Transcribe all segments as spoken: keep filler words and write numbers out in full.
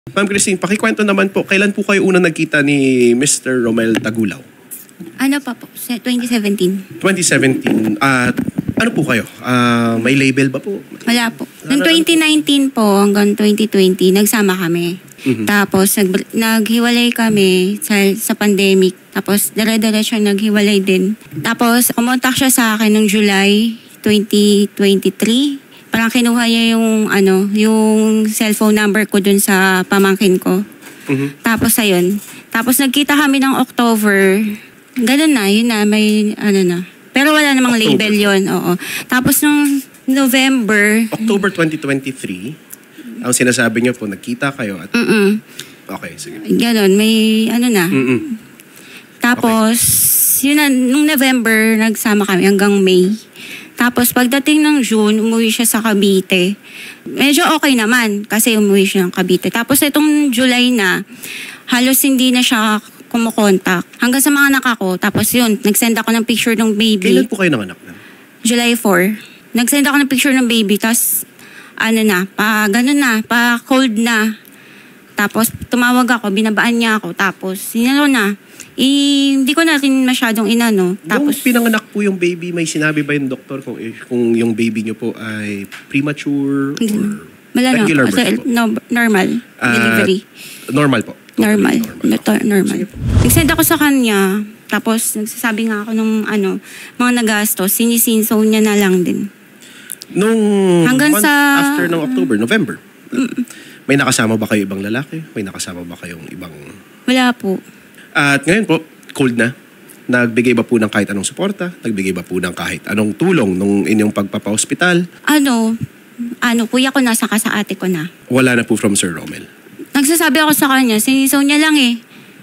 Ma'am Christine, pakikwento naman po, kailan po kayo unang nagkita ni Mister Romel Tagulaw? Ano pa po? twenty seventeen. twenty seventeen. At ano po kayo? Ah, may label ba po? Wala po. Noong twenty nineteen po hanggang twenty twenty, nagsama kami. Mhm. Tapos nag, naghiwalay kami sa, sa pandemic. Tapos dire-diretso naghiwalay din. Tapos kumontak siya sa akin noong July twenty twenty-three. Parang kinuha niya yung ano, yung cellphone number ko dun sa pamangkin ko. Mhm. Tapos ayun. Tapos nagkita kami ng October. Ganun na, yun na, may ano na. Pero wala namang October. label yun, oo. Tapos nung November, October twenty twenty-three, ang sinasabi niyo po, nagkita kayo at... mm Okay, sige. ganun, may ano na. Mm-mm. Tapos, yun na, nung November, nagsama kami hanggang May. Tapos, pagdating ng June, umuwi siya sa Cavite. Medyo okay naman, kasi umuwi siya ng Cavite. Tapos, itong July na, halos hindi na siya kumukontak. Hanggang sa mga anak ako. Tapos yun, nag-send ako ng picture ng baby. Kailan po kayo nanganak na? July fourth. Nag-send ako ng picture ng baby. Tapos, ano na, pa, ganun na, pa cold na. Tapos, tumawag ako, binabaan niya ako. Tapos, inano na, eh, hindi ko natin masyadong inano. Tapos, Nung pinanganak po yung baby, may sinabi ba yung doktor kung, eh, kung yung baby niyo po ay premature or wala na, regular kasi, birth po? no, normal Ah, delivery. Normal po. Normal. Normal. Normal. normal. Sige po. Nag-send ako sa kanya. Tapos, nagsasabi nga ako nung ano, mga nagastos, sinisinso niya na lang din. Nung Hanggang month sa- after ng October, November, may nakasama ba kayo ibang lalaki? May nakasama ba kayong ibang... Wala po. At ngayon po, cold na. Nagbigay ba po ng kahit anong suporta? Nagbigay ba po ng kahit anong tulong nung inyong pagpapa-hospital? Ano, ano, kuya ko na, saka sa ate ko na. Wala na po from Sir Romel. Nagsasabi ako sa kanya, sinisaw niya lang eh.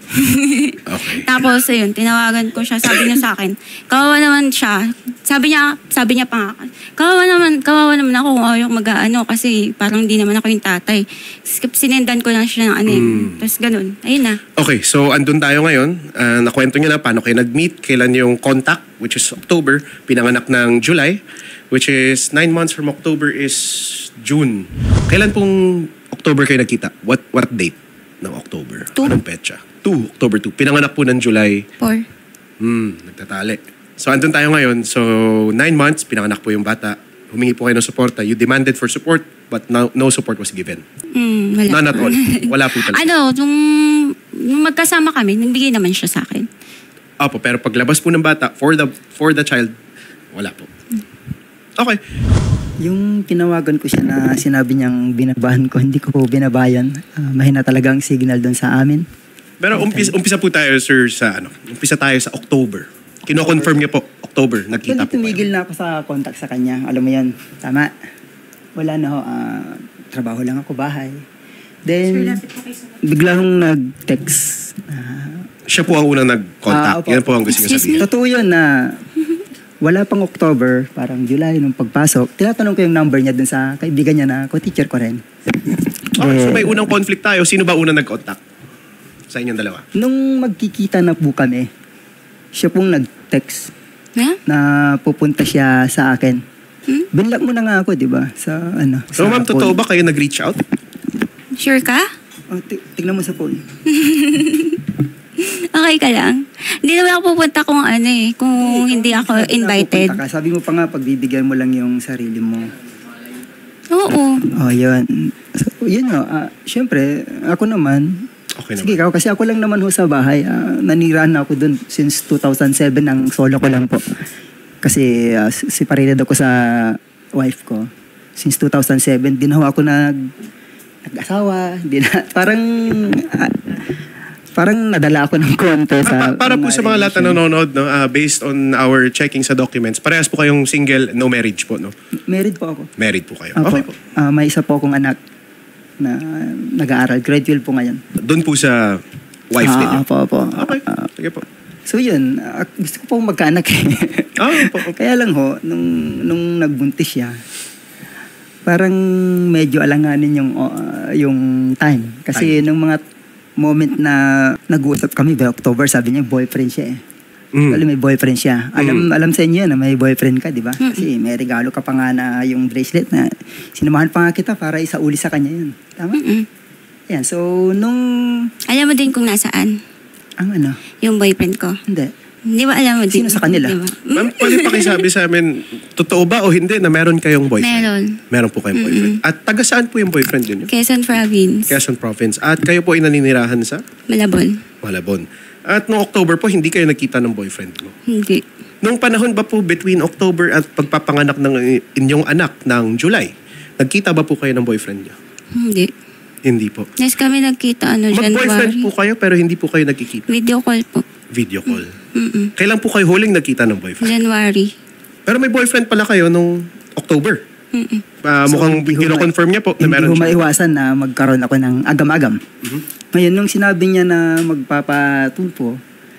Okay. Tapos, ayun, tinawagan ko siya. Sabi niya sa akin, kawawa naman siya. Sabi niya, sabi niya pa nga, kawawa naman, kawawa naman ako kung ayaw mag-ano kasi parang di naman ako yung tatay. Sinendan ko lang siya ng ano. Mm. Tapos ganun, ayun na. Okay, so andun tayo ngayon. Ah, nakwento niyo na paano kayo nag-meet, kailan yung contact, which is October, pinanganak ng July, which is nine months from October is June. Kailan pong October kayo nagkita? What what date ng October? Two. Anong petsa? two, October two. Pinanganak po ng July. Four. Hmm, nagtatali. So, andun tayo ngayon. So, nine months, pinanganak po yung bata. Humingi po kayo ng suporta. You demanded for support, but no, no support was given. Mm, wala. None at all. Wala po talaga. Ano, nung, nung magkasama kami, nagbigay naman siya sa akin. Opo, pero paglabas po ng bata, for the for the child, wala po. Okay. Yung tinawagan ko siya na sinabi niyang binabahan ko, hindi ko po binabayan. Ah, mahina talaga ang signal doon sa amin. Pero umpisa, umpisa po tayo, sir, sa ano? Umpisa tayo sa October. Kino-confirm niyo po, October, nagkita Actually, po tumigil kayo. na ako sa contact sa kanya. Alam mo yan, tama. Wala na ho, ah, trabaho lang ako, bahay. Then, bigla akong nag-text. ah, Siya po ang unang nag-contact. Ah, opo. Yan po ang gusto niyo Excuse sabihin. Totoo yun na wala pang October, parang July nung pagpasok, tinatanong ko yung number niya dun sa kaibigan niya na ko-teacher ko rin. Okay, so may unang conflict tayo. Sino ba unang nag-contact? Sa inyong dalawa? Nung magkikita na po kami, siya pong nag-text Ha? na pupunta siya sa akin. Hmm? Binlock mo na nga ako, di ba? Sa ano. So, sa ma'am, phone. totoo ba kayo nag-reach out? Sure ka? Oh, ti- tignan mo sa phone. Okay ka lang? Hindi naman ako pupunta kung ano eh, kung hindi ako Sabi na invited. pupunta ka. Sabi mo pa nga, pagbibigyan mo lang yung sarili mo. Oo. Oh, yun. So, yun o. Uh, Siyempre, ako naman, Okay sige naman. ikaw, kasi ako lang naman ho sa bahay. Ah, nanirahan na ako dun since two thousand seven, ang solo ko lang po. Kasi uh, separated ako sa wife ko. Since two thousand seven, din ho ako nag, nag-asawa. Di na, parang, ah, parang nadala ako ng konti sa... Pa- para po sa mga lahat na nanonood, no, ah, based on our checking sa documents, parehas po kayong single, no marriage po, no? Married po ako. Married po kayo. Ako, Okay po. ah, may isa po akong anak na nag-aaral. Grade twelve po ngayon. Doon po sa wife Ah, ninyo. Opo, opo. Okay. Ah, Sige po. so yun, ah, gusto ko pong magkaanak eh. Ah, po. Kaya lang ho, nung, nung nagbuntis siya, parang medyo alanganin yung, ah, yung time. Kasi nung mga moment na nag-uusap kami by October, sabi niya boyfriend siya eh. Mm. Alam, may boyfriend siya. Alam Mm. alam sa inyo na may boyfriend ka, di ba? Kasi may regalo ka pa nga na yung bracelet na sinamahan pa nga kita para isauli sa kanya yun. Tama? Mm-mm. Ayan, so nung, Alam mo din kung nasaan ang ano, yung boyfriend ko. hindi. Di ba alam mo din? Sino sa kanila? Di ba? Ma'am, pwede pakisabi sa amin, totoo ba o hindi na meron kayong boyfriend? Meron. Meron po kayong boyfriend. At taga saan po yung boyfriend ninyo? Quezon Province. Quezon Province. At kayo po ay naninirahan sa Malabon. Malabon. At noong October po, hindi kayo nagkita ng boyfriend mo. Hindi. Noong panahon ba po between October at pagpapanganak ng inyong anak ng July, nagkita ba po kayo ng boyfriend niyo? Hindi. Hindi po. Next kami nagkita ano, Mag-boyfriend January. po kayo pero hindi po kayo nagkikita. Video call po. Video call. Mm-mm. Kailan po kayo huling nagkita ng boyfriend? January. Pero may boyfriend pala kayo nung October. Mm-mm. Ah, So, mukhang hindi ho kino-confirm niya po na Hindi meron ko siya. maiwasan na magkaroon ako ng agam-agam. Mhm. Ngayon, nung sinabi niya na magpapatulpo,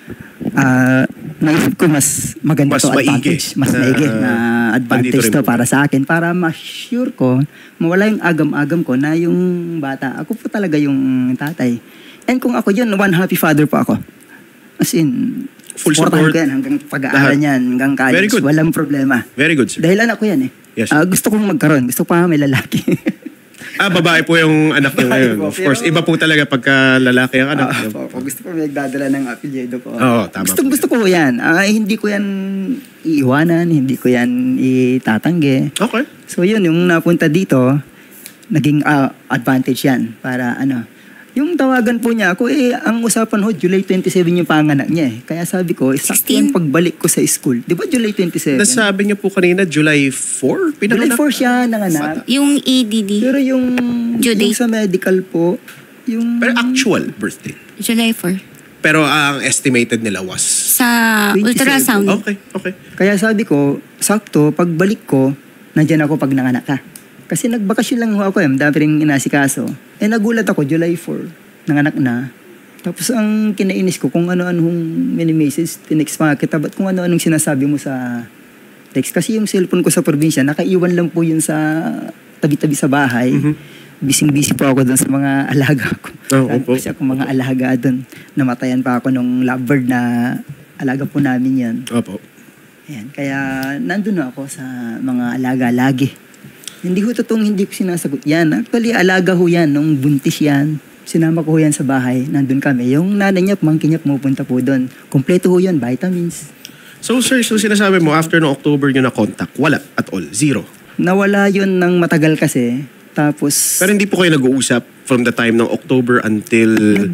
ah naisip ko mas maganda Mas to maigi. advantage. Mas Na, maigi na advantage nandito rin to po. para sa akin. Para ma-sure ko, mawala yung agam-agam ko na yung bata. Ako po talaga yung tatay. And kung ako yun, one happy father po ako. As in, Full supportahan support. ko yan hanggang pag-aaral Lahat. yan, hanggang Very college. good. Walang problema. Very good, sir. Dahil anak ko yan eh. Yes. Ah, gusto kong magkaroon. Gusto ko pa may lalaki. Ah, babae po yung anak niyo Babae ngayon. po, Of course, pero- iba po talaga pagka lalaki ang anak. Ah, po, po. Gusto ko may nagdadala ng apelyido ko. Oo, tama Gusto, po. gusto ko yan. Ah, hindi ko yan iiwanan, hindi ko yan itatanggi. Okay. So yun, yung napunta dito, naging ah, advantage yan para ano. Yung tawagan po niya ako, eh, ang usapan ho, July twenty-seven yung panganak niya eh. Kaya sabi ko, eh, sakto sixteen? yung pagbalik ko sa school. Di ba July twenty-seven? Nasabi niyo po kanina, July four? July Pinanganak? four siya nanganak. Yung A D D. Pero yung, Due yung date. sa medical po, yung... Pero actual birthday. July four. Pero ang estimated nila was... Sa twenty-seven. ultrasound. Okay, okay. Kaya sabi ko, sakto, pagbalik ko, nandyan ako pag nanganak ka. Kasi nagbakasyon lang ho ako eh, dami rin inasikaso. Eh nagulat ako, July four, nanganak na. Tapos ang kinainis ko, kung ano-anong mini-message, tinext pa kita, ba't kung ano-anong sinasabi mo sa text? Kasi yung cellphone ko sa probinsya, nakaiwan lang po yun sa tabi-tabi sa bahay. Mhm. Bising-busy po ako doon sa mga alaga ko. Oh, Dahil opo. kasi ako mga alaga doon. Namatayan pa ako nung lovebird na alaga po namin yan. Opo. Ayan, kaya nandun na ako sa mga alaga lagi. Hindi ko totoong hindi ko sinasagot yan. Actually, alaga ho yan. Nung buntis yan, sinama ko ho yan sa bahay. Nandun kami. Yung nanay niya, pamangkin niya, pumupunta po doon. Kompleto ho yun, vitamins. So, sir, so sinasabi mo, after no October nyo na contact, wala at all? Zero? Nawala yun ng matagal kasi. Tapos, Pero hindi po kayo nag-uusap from the time ng October until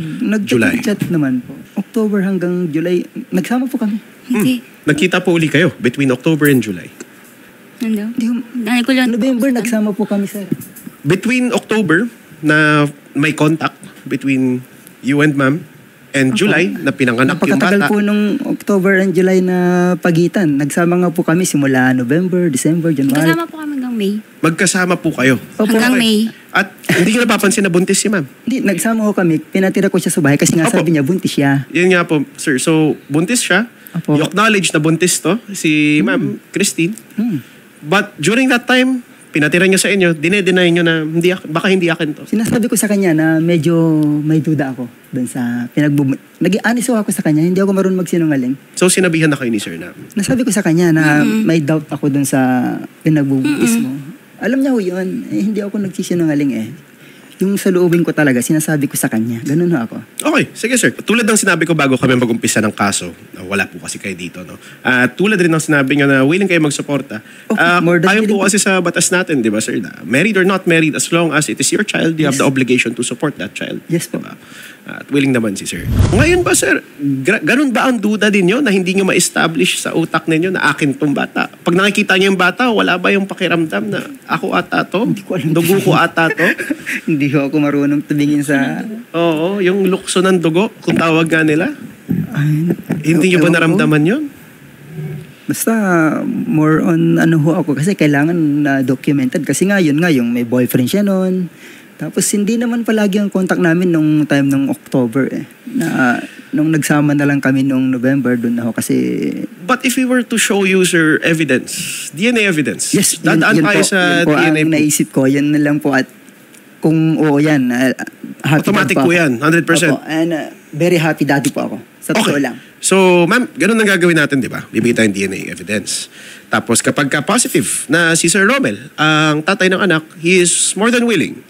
July? nag-chat naman po. October hanggang July, nagsama po kami. Hindi. Nagkita po uli kayo between October and July? Ano? Hindi, ho- Dahil ko lang. November, nagsama po kami, sir. Between October na may contact between you and ma'am and July na pinanganak yung Napakatagal bata. po nung October and July na pagitan. Nagsama nga po kami simula November, December, January. Kasama po kami hanggang May. Magkasama po kayo. Opo. Hanggang May. At hindi ko napapansin na buntis si ma'am. Hindi, nagsama ko kami. Pinatira ko siya sa bahay kasi nga Opo. sabi niya, buntis siya. Yan nga po, sir. So, buntis siya. Opo. You acknowledge na buntis to, si ma'am Christine. Hmm. But during that time, pinatira niyo sa inyo, dine-deny niyo na hindi, ak- baka hindi akin to. Sinasabi ko sa kanya na medyo may duda ako doon sa pinagbubun... Nag-honest ako sa kanya, hindi ako marunong magsinungaling. So, sinabihan na kayo ni sir na, Nasabi ko sa kanya na may doubt ako doon sa pinagbubuntis mo. Alam niya ho yun, eh, hindi ako nagsisinungaling eh. Yung sa loobin ko talaga, sinasabi ko sa kanya. Ganun ho ako. okay, sige sir. Tulad ng sinabi ko bago kami mag-umpisa ng kaso, na wala po kasi kayo dito, no? At tulad rin ng sinabi nyo na willing kayo magsuporta. Okay, Ah, more than ayon po willing. kasi sa batas natin, di ba sir, na married or not married, as long as it is your child, you have Yes. the obligation to support that child. Yes po. Diba? At willing naman si sir. Ngayon ba sir, gra- ganun ba ang duda din nyo na hindi nyo ma-establish sa utak ninyo na akin tong bata? Pag nakikita nyo yung bata, wala ba yung pakiramdam na ako ata to? Hindi ko alam. Dugo ko ata to? Hindi ho ako marunong tumingin sa... Oo, yung lukso ng dugo, kung tawag nga nila. Ay, Hindi nyo ba ewan ko. naramdaman yun? Basta more on ano ho ako kasi kailangan na documented kasi nga yun nga yung may boyfriend siya noon. Tapos hindi naman palagi ang contact namin nung time ng October eh. Na nung nagsama na lang kami nung November doon ako kasi But if we were to show you, sir, evidence, D N A evidence, yes, yun, dadaan yun tayo po, sa yun po D N A ang po. naisip ko. Yan na lang po at kung oo yan, uh, happy Automatic dad po yan, one hundred percent. Opo, and uh, very happy daddy po ako. Sa totoo lang. So, ma'am, ganun ang gagawin natin, di ba? Bibigay tayong D N A evidence. Tapos kapag ka positive na si Sir Romel, ang tatay ng anak, he is more than willing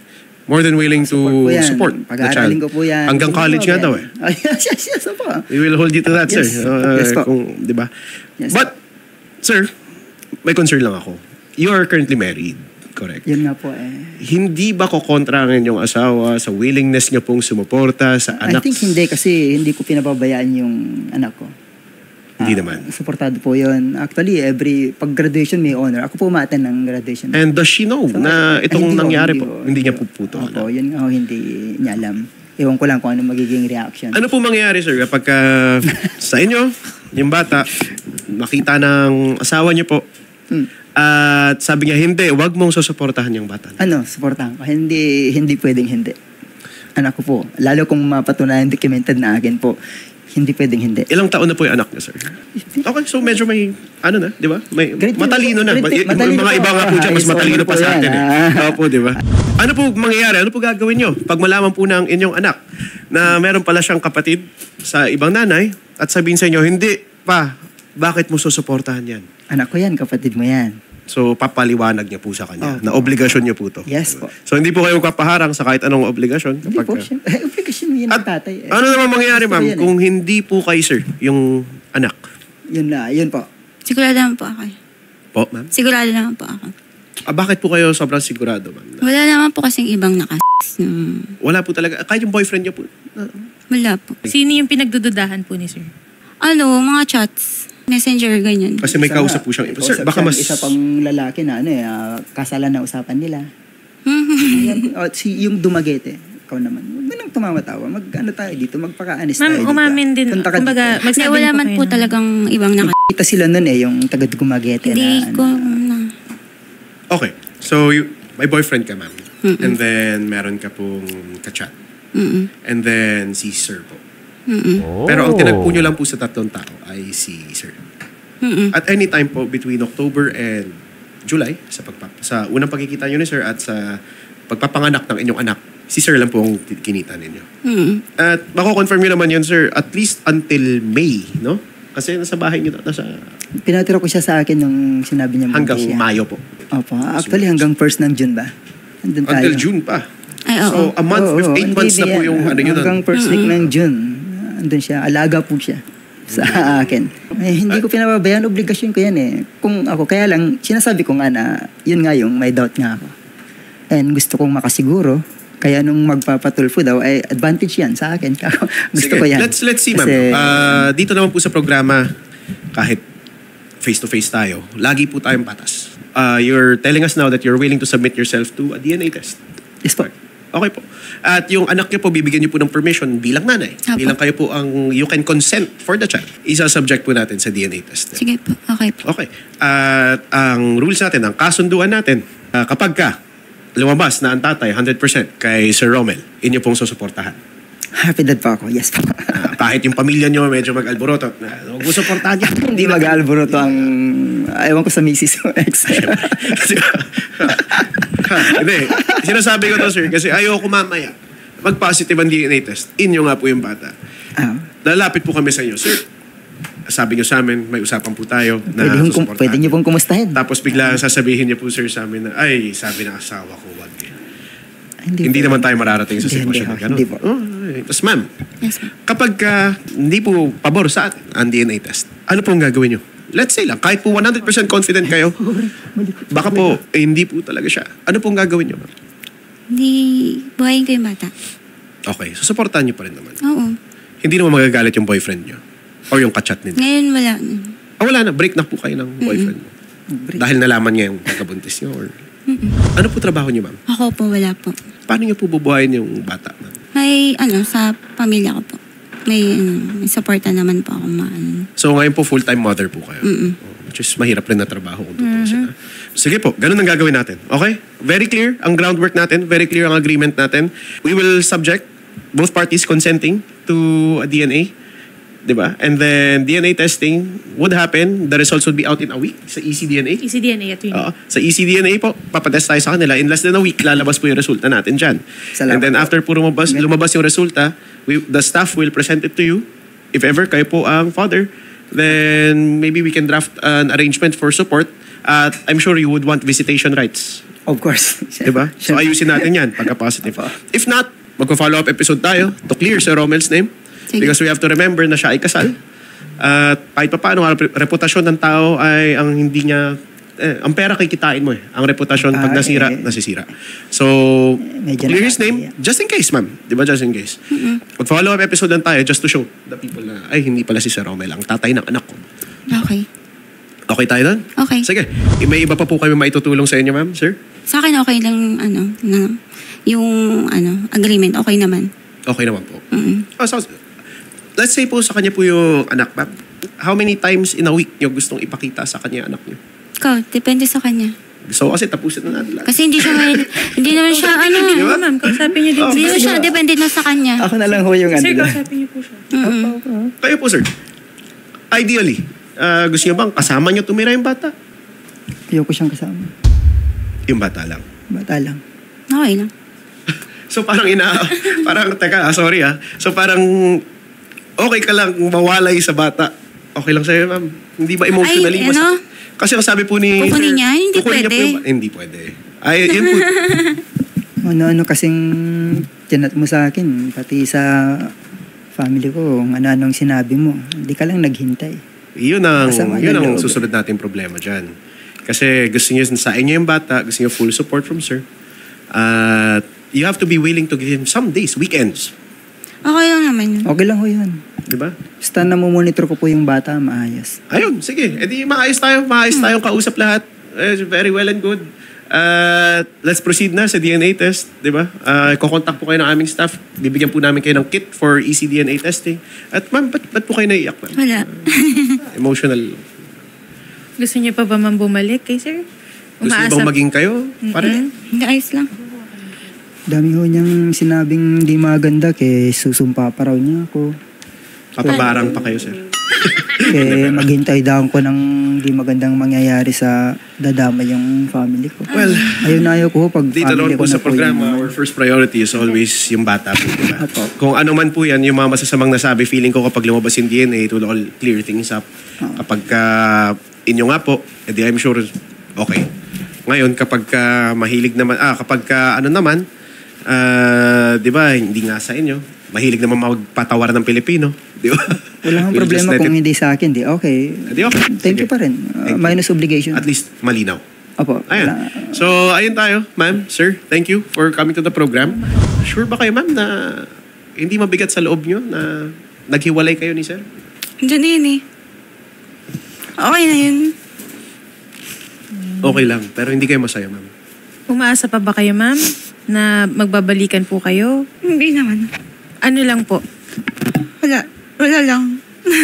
More than willing to Support po yan. support the child. Pag-aaralin ko po yan. Hanggang Hindi college po nga yan. daw eh. Ay, yes, yes, yes, po. We will hold you to that, Yes. sir. Uh, Yes po. kung, di ba? Yes, But, sir, may concern lang ako. You are currently married, correct? Yun nga po eh. Hindi ba kukontra ang inyong asawa sa willingness niya pong sumuporta sa I anak? think hindi kasi hindi ko pinababayaan yung anak ko. Hindi Ah, naman. Suportado po yun. Actually, every pag graduation may honor. Ako po umaten ng graduation. And does she know So, na ay, itong hindi po, nangyari hindi po? po, Hindi niya hindi po puto. Opo, yun nga ho, hindi niya alam. Ewan ko lang kung ano magiging reaction. Ano po mangyayari, sir, kapag uh, sa inyo, yung bata, nakita ng asawa niyo po, Hmm. at sabi niya, hindi, wag mong susuportahan yung bata. Ano, suportahan ko. Hindi, hindi pwedeng hindi. Anak ko po. Lalo kung mapatunayan documented na akin po, hindi pwedeng hindi. Ilang taon na po yung anak niya, sir? Okay, so medyo may, ano na, di ba? May, Grade matalino na. grade- Yung matalino mga po. iba nga po dyan, mas Ah, matalino yes, pa sa po atin yan, eh. ah. Opo, di ba? Ano po mangyayari? Ano po gagawin nyo? Pag malaman po ng inyong anak na meron pala siyang kapatid sa ibang nanay at sabihin sa inyo, hindi pa, bakit mo susuportahan yan? Anak ko yan, kapatid mo yan. So, papaliwanag niya po sa kanya Oh. na obligasyon niyo po to. Yes po. So, hindi po kayo kapaharang sa kahit anong obligasyon. Hindi kapag- po, syempre. Eh, obligasyon mo yan At ng tatay. Eh, ano naman mangyayari, gusto ko ma'am, yan eh. kung hindi po kay sir, yung anak? Yun na, yun po. Sigurado naman po ako. eh. Po, ma'am? Sigurado naman po ako. Ah, bakit po kayo sobrang sigurado, ma'am? Wala naman po kasing ibang nakas. Hmm. Wala po talaga. Kahit yung boyfriend niyo po. ah, Wala po. Sino yung pinagdududahan po ni sir? Ano, mga chats. Messenger, ganyan. Kasi may Isa kausap nga, po siyang may iba. Sir, kausap baka siyang mas... Isa pang lalaki na ano eh, ah, kasalan na usapan nila. Mhm. Ayan, oh, si, yung dumagete. Ikaw naman. Huwag mo nang tumatawa. Mag, ano tayo dito, magpaka-anis tayo Ma'am, dito. umamin din. Punta ka Kumbaga, dito. Kasi magsabi wala po man kayo po na- talagang ibang nakas. Kita sila nun eh, yung taga-gumagete Hindi na. ko ano. na. Okay. So, you, may boyfriend ka, ma'am. Mm-mm. And then, meron ka pong kachat. Mm-mm. And then, si sir po. Mm-mm. Pero ang tinagpo nyo lang po sa tatlong tao ay si sir. Mm-mm. At any time po between October and July, sa, pagpa, sa unang pagkikita nyo ni sir at sa pagpapanganak ng inyong anak, si sir lang po ang kinita ninyo. Mm-mm. At mako-confirm nyo naman yun, sir, at least until May, no? Kasi nasa bahay nyo, nasa Pinatira ko siya sa akin nung sinabi niya hanggang buntis siya. Mayo po. Opo. Actually, hanggang first ng June ba? Andun tayo. Until June pa. Ay, So, oo. a month Oo, with oo. eight Hindi, months na po hindi yung yan. ano yun. Hanggang first week ng June. Andun siya. Alaga po siya sa akin. Eh, hindi ko pinababayaan. Obligasyon ko yan eh. Kung ako, kaya lang, sinasabi ko nga na, yun nga yung may doubt nga ako. And gusto kong makasiguro. Kaya nung magpapatulfo daw, ay advantage yan sa akin. Gusto Sige, ko yan. let's, let's see, ma'am. Kasi- Ah, dito naman po sa programa, kahit face-to-face tayo, lagi po tayong patas. Ah, you're telling us now that you're willing to submit yourself to a D N A test. Yes po. Okay po. At yung anak niyo po, bibigyan niyo po ng permission bilang nanay. Apo. Bilang kayo po ang, you can consent for the child. Isa-subject po natin sa D N A test. Sige po. Okay po. Okay. At ang rules natin, ang kasunduan natin, ah, kapag ka lumabas na ang tatay one hundred percent kay Sir Romel, inyo pong susuportahan. Happy dad pa ako. Yes po. Ah, kahit yung pamilya niyo medyo mag-alboroto, na, huwag mo suportahan niya. Hindi mag-alboroto ang... Ewan ko sa misis o ex. Ha, hindi. Sinasabi ko to, sir, kasi ayoko mamaya mag-positive ang D N A test. Inyo nga po yung bata. Ah, Lalapit po kami sa inyo. Sir, sabi niyo sa amin, may usapan po tayo na pwede, hong, kum- susuportahan. pwede niyo pong kumustahin. Tapos bigla sasabihin niyo po, sir, sa amin na, ay, sabi ng asawa ko, wag eh. Hindi, Hindi, po. naman tayo mararating sa Hindi, sitwasyon hindi, na gano'n. hindi po. Oh, ay. Tapos, ma'am, Yes po. kapag ka hindi po pabor sa atin ang D N A test, ano pong gagawin niyo? Let's say lang, kahit po one hundred percent confident kayo, baka po, eh, hindi po talaga siya. Ano pong gagawin niyo, ma'am? Hindi, buhayin ko yung bata. Okay, so supportan niyo pa rin naman. Oo. Hindi naman magagalit yung boyfriend niyo or yung kachat ninyo. Ngayon wala. Ah, wala na, break na po kayo ng boyfriend mo. Break. Dahil nalaman niya yung pagkabuntis niyo or... Ano po trabaho niyo, ma'am? Ako po, wala po. Paano niyo po bubuhayin yung bata, ma'am? May, ano, sa pamilya ko po. May, ano, may supporta naman po ako maan. So ngayon po full-time mother po kayo. Mm-mm. Oh, which is mahirap rin na trabaho kung tutusin. Mm-hmm. Sige po, ganun ang gagawin natin. Okay? Very clear ang groundwork natin. Very clear ang agreement natin. We will subject both parties consenting to a D N A. Diba? And then D N A testing would happen. The results would be out in a week sa E C D N A. E C D N A at yun. Oo. Sa E C D N A po, papatest tayo sa kanila. In less than a week, lalabas po yung resulta natin dyan. Salamat And then po. after po lumabas, lumabas yung resulta, we, the staff will present it to you. If ever kayo po ang father, then maybe we can draft an arrangement for support. At I'm sure you would want visitation rights Of course. Diba? So ayusin natin yan pagka positive. If not, magpa-follow up episode tayo to clear Sir Romel's name. Sige. Because we have to remember na siya ay kasal. At kahit pa paano, ang reputasyon ng tao ay ang hindi niya, eh, ang pera kikitain mo eh. Ang reputasyon pag Ah, nasira, eh. nasisira. So, Medyo clear his nakakaya. name just in case, ma'am. Di ba just in case? Mag-follow up episode lang tayo just to show the people na, ay, hindi pala si Sir Romel, ang tatay ng anak ko. Okay. Okay tayo doon? Okay. Sige. Eh, may iba pa po kami maitutulong sa inyo, ma'am, sir? Sa akin okay lang, ano, na, yung, ano, agreement, okay naman. Okay naman po. Mm. Oh, so, let's say po sa kanya po yung anak, ma'am. How many times in a week niyo gustong ipakita sa kanya anak niyo? Ikaw, depende sa kanya. So kasi tapusin na natin lahat. Kasi hindi siya, hindi naman siya, ano, Di ba? Ma'am, kausapin niyo din. Oh, hindi naman siya, depende na sa kanya. Ako na lang ho yung ano. Sir, doon. kausapin niyo po siya. Mm-mm. Kayo po, sir. Ideally, ah, gusto niyo bang kasama niyo tumira yung bata? Ayoko siyang kasama. Yung bata lang. Bata lang. Okay lang. So parang ina, parang, teka, ah, sorry ah. So parang, okay ka lang mawalay sa bata. Okay lang sa'yo, ma'am. Hindi ba emotionally? Ay, mas- ano? Kasi ang sabi po ni... Kukunin niya? Hindi Kukunin niya pwede. po yung- hindi pwede. Ay, yun po. Ano-ano kasing tinat mo sa akin, pati sa family ko, kung ano-anong sinabi mo. Hindi ka lang naghintay. Yun ang, Masama yun ng ang loob. susunod nating problema dyan. Kasi gusto niyo sa inyo yung bata, gusto niyo full support from sir. At you have to be willing to give him some days, weekends. Okay lang naman yun. Okay lang ho yun. Di ba? Basta namumonitor ko po yung bata, maayos. Ayun, sige. E di maayos tayo. Maayos tayong kausap lahat. Eh, very well and good. Uh, let's proceed na sa D N A test. Di ba? Uh, kukontak po kayo ng aming staff. Bibigyan po namin kayo ng kit for E C D N A testing. At ma'am, ba't, ba't po kayo naiiyak, ma'am? Wala. Emotional. Gusto niyo pa ba ma'am bumalik kay sir? Gusto niyo bang maging kayo? Pare? Hindi, ayos lang. Dami ho niyang sinabing di maganda, kaya susumpa pa raw niya ako. Papabarang pa kayo, sir. Kaya maghintay daw ko ng di magandang mangyayari sa dadama yung family ko. Well, Ayun na ayaw ko ho, pag dito family naman ko po na sa po yung- programa, our first priority is always yung bata po, diba? Apo. Kung ano man po yan, yung mga masasamang nasabi, feeling ko kapag lumabas yung D N A, it will all clear things up. Kapag ka inyo nga po, edi I'm sure, okay. Ngayon, kapag ka mahilig naman, ah, kapag ka ano naman, ah, di ba, hindi nga sa inyo, mahilig naman magpatawar ng Pilipino, di ba? Wala kang We'll just problema let kung it- hindi sa akin, di okay. Di okay. Thank you Sige. pa rin. Uh, Thank you. minus obligation. At least malinaw. Opo. Ayun. wala. So, ayun tayo, ma'am, sir. Thank you for coming to the program. Sure ba kayo, ma'am, na hindi mabigat sa loob nyo na naghiwalay kayo ni sir? Diyan na yun eh. Okay na yun. Okay lang, pero hindi kayo masaya, ma'am. Umaasa pa ba kayo ma'am na magbabalikan po kayo? Hindi naman. Ano lang po? Wala. Wala lang.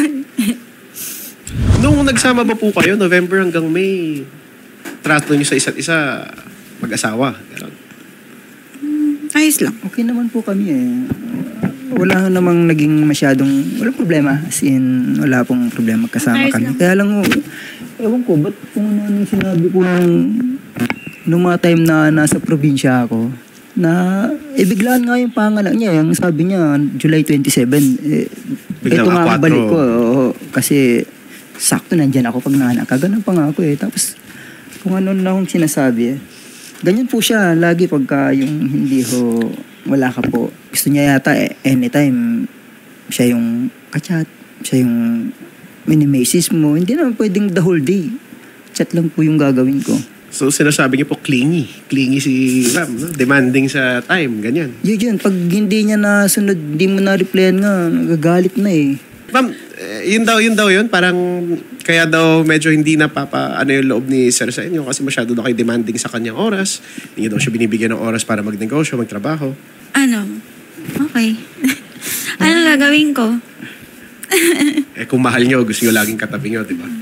Nung nagsama ba po kayo, November hanggang May, trato nyo sa isa't isa, mag-asawa? Ganon. Ayos lang. Okay naman po kami eh. Wala namang naging masyadong, walang problema. As in, wala pong problema kasama Ayos kami. lang. Kaya lang, oh, ewan ko, ba't kung ano yung sinabi ko nung, nung mga time na nasa probinsya ako, na eh, biglaan nga yung pangalan niya. Yung sabi niya, July twenty-seven. Eh, Biglang ito nga ang akwatro. balik ko. Oo, kasi sakto nandyan ako pag nanganak ka. Ganun pa nga ako eh. Tapos, kung ano na akong sinasabi eh. Ganyan po siya lagi pagka yung hindi ho wala ka po. Gusto niya yata eh, anytime siya yung kachat, siya yung mini-message mo. Hindi naman pwedeng the whole day. Chat lang po yung gagawin ko. So, sinasabi niyo po, clingy. Clingy si ma'am, no? Demanding sa time, ganyan. Yun yun, pag hindi niya nasunod, hindi mo na-replyan nga, nagagalit na eh. Ma'am, eh, yun daw, yun daw yun. Parang, kaya daw medyo hindi napapa, ano yung loob ni sir sa inyo kasi masyado daw kayo demanding sa kanyang oras. Hindi daw siya binibigyan ng oras para magnegosyo, magtrabaho. Ano? Okay. Ano gagawin ko? Eh, kung mahal niyo, gusto niyo laging katabi niyo, di ba?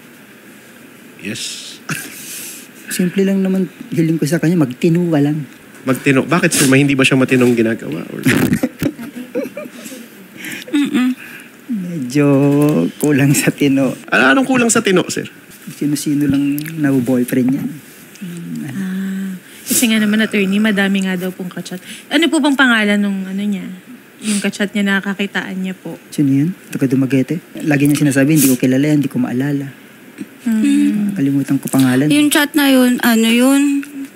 Yes. Simple lang naman hiling ko sa kanya, magtinuwa lang. Magtino. Bakit sir? May hindi ba siya matinong ginagawa? Or... Medyo kulang sa tino. ano, anong kulang sa tino, sir? Sino-sino lang na boyfriend niya. Ah, kasi nga naman attorney, madami nga daw pong kachat. Ano po bang pangalan nung ano niya? Yung kachat niya nakakitaan niya po. Sino yun? Taga Dumaguete. Lagi niya sinasabi, hindi ko kilala yan, hindi ko maalala. Hmm. Kalimutan ko pangalan. Yung chat na yun, ano yun?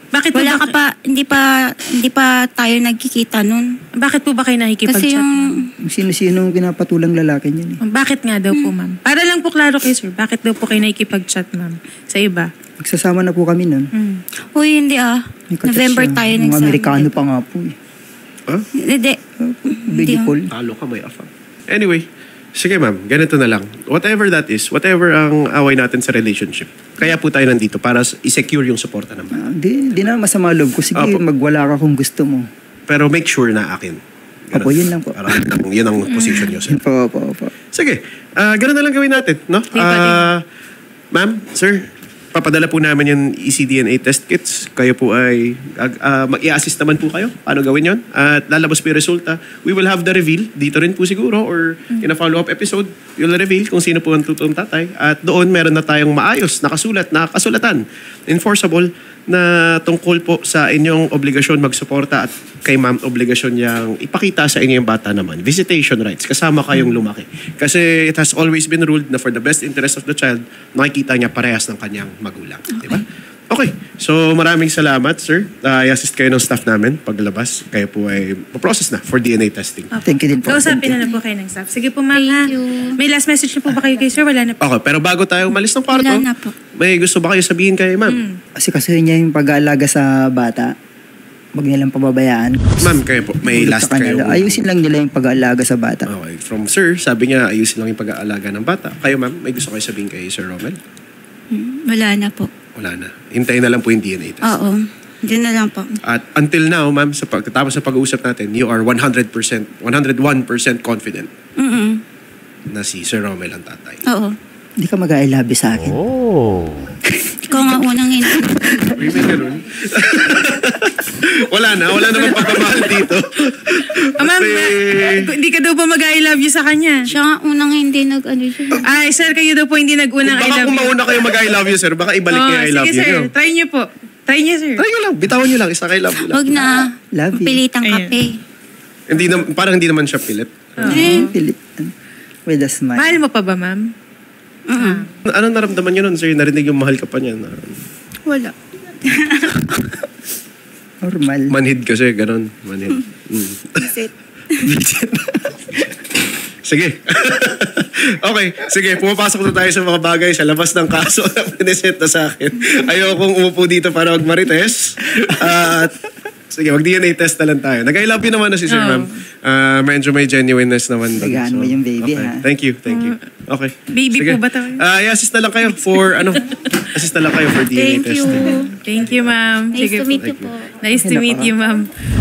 Bakit po Wala ba, ka pa, hindi pa, hindi pa tayo nagkikita nun. bakit po ba kayo nakikipag-chat? Kasi yung, ma'am? Yung sino-sino pinapatulang lalaki niyan eh. Bakit nga daw po, ma'am? Para lang po klaro kay sir, bakit daw po kayo nakikipag-chat, ma'am? Sa iba? Nagsasama na po kami nun. Hmm. uy, hindi ah. May kachat November siya. tayo Mga nagsama. Amerikano pa nga po eh. Huh? Hindi. Video ah. call. Talo ka, may afang. Anyway, sige ma'am, ganito na lang. Whatever that is, whatever ang away natin sa relationship, kaya po tayo nandito para s- i-secure yung suporta ng bata. Ah, di, di na masama loob ko. Sige, Opo. magwala ka kung gusto mo. Pero make sure na akin. Ganun. Opo, yun lang po. Parang yun ang- yun ang position nyo, sir. Opo, opo, opo. Sige, ah ganun na lang gawin natin, no? Sige, pati. Ah, ma'am, sir, papadala po namin yung E C D N A test kits. Kayo po ay, uh, mag-i-assist naman po kayo. Paano gawin yon? At lalabas po yung resulta. We will have the reveal. Dito rin po siguro or in a follow-up episode, you'll reveal kung sino po ang totoong tatay. At doon meron na tayong maayos, nakasulat, nakasulatan, enforceable na tungkol po sa inyong obligasyon magsuporta at kay ma'am obligasyon niyang ipakita sa inyo yung bata naman. Visitation rights, kasama kayong lumaki. Kasi it has always been ruled na for the best interest of the child, nakikita niya parehas ng kanyang magulang. Di ba? Okay. So maraming salamat, sir. Uh, i-assist kayo ng staff namin paglabas. Kayo po ay process na for D N A testing. Thank you din po. Kausapin Thank na you. lang po kayo ng staff. Sige po, ma'am. Thank ha? you. May last message na po ba kayo kay sir? Wala na po. Okay, pero bago tayo umalis ng kwarto, Wala na po. may gusto ba kayo sabihin kay ma'am? Kasi kasi niya yung pag-aalaga sa bata. Huwag nilang pababayaan. Ma'am, kayo po. May Tulad last sa kanila. kayo. Ayusin lang nila yung pag-aalaga sa bata. Okay. From sir, sabi niya ayusin lang yung pag-aalaga ng bata. Kayo ma'am, may gusto kayo sabihin kay Sir Romel? Hmm, Wala na po. Wala na. Hintayin na lang po yung D N A test. Oo. Diyan na lang po. At until now, ma'am, sa pagkatapos sa pag-uusap natin, you are one hundred percent, one hundred one percent confident Mm-mm. na si Sir Romel ang tatay. Oo. Hindi ka mag-I love you sa akin. Ikaw nga unang hindi. Uy, may ganun. Wala na. Wala namang pagmamahal dito. Ah, ma'am, Kasi- ah, hindi ka daw po mag-I love you sa kanya. Siya nga unang hindi nag-ano siya. Ay, sir, kayo daw po hindi nag-unang I Baka love kung you. mauna kayo mag-I love you, sir, baka ibalik niya Oh, I love sige, you. sir. niyo. Try niyo po. Try niyo, sir. Try nyo lang. Bitawan nyo lang. Isang I love you lang. Huwag na. Love you. Pilitang Ayan. kape. Hindi na, parang hindi naman siya pilit. Eh, Philip, with a smile. Mahal mo pa ba, ma'am? mm-mm. Anong naramdaman nyo nun, sir? Narinig yung mahal ka pa niya. Na, Wala. Normal. manhid kasi, ganun. Manhid. Mm. That's it. Sige. Okay, sige. Pumapasok na tayo sa mga bagay sa labas ng kaso na pinisent na sa akin. Ayokong umupo dito para magmarites. At sige, mag-D N A test na lang tayo. Nag-I love you naman na si Sir Oo. Ma'am. Ah, medyo may genuineness naman. doon. Tagaan mo yung baby, okay. ha? Thank you, thank you. Okay. Baby Sige. po ba tayo? Ah, i-assist na lang kayo for, ano, assist na lang kayo for D N A Thank you. testing. Thank you, ma'am. Nice Sige to po. meet you po. Nice to meet you, ma'am.